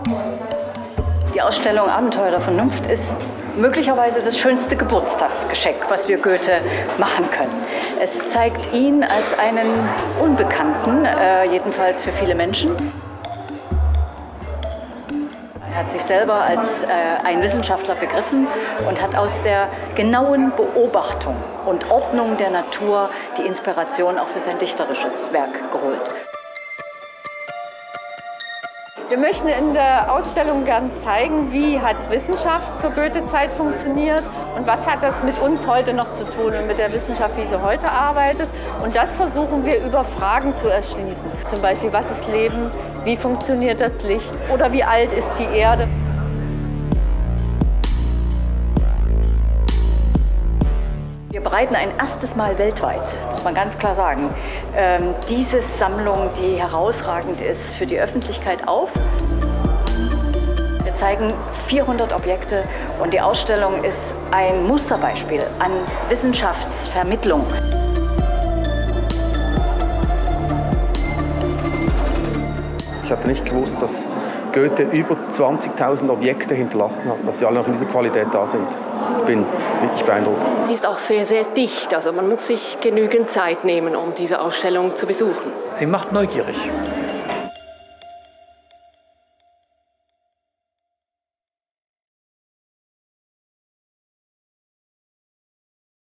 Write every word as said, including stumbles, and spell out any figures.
Die Ausstellung Abenteuer der Vernunft ist möglicherweise das schönste Geburtstagsgeschenk, was wir Goethe machen können. Es zeigt ihn als einen Unbekannten, äh, jedenfalls für viele Menschen. Er hat sich selber als äh, ein Wissenschaftler begriffen und hat aus der genauen Beobachtung und Ordnung der Natur die Inspiration auch für sein dichterisches Werk geholt. Wir möchten in der Ausstellung gern zeigen, wie hat Wissenschaft zur Goethe-Zeit funktioniert und was hat das mit uns heute noch zu tun und mit der Wissenschaft, wie sie heute arbeitet. Und das versuchen wir über Fragen zu erschließen. Zum Beispiel, was ist Leben, wie funktioniert das Licht oder wie alt ist die Erde. Wir bereiten ein erstes Mal weltweit, muss man ganz klar sagen, ähm, diese Sammlung, die herausragend ist, für die Öffentlichkeit auf. Wir zeigen vierhundert Objekte und die Ausstellung ist ein Musterbeispiel an Wissenschaftsvermittlung. Ich hatte nicht gewusst, dass Goethe über zwanzigtausend Objekte hinterlassen hat, dass die alle noch in dieser Qualität da sind. Ich bin wirklich beeindruckt. Sie ist auch sehr, sehr dicht. Also man muss sich genügend Zeit nehmen, um diese Ausstellung zu besuchen. Sie macht neugierig.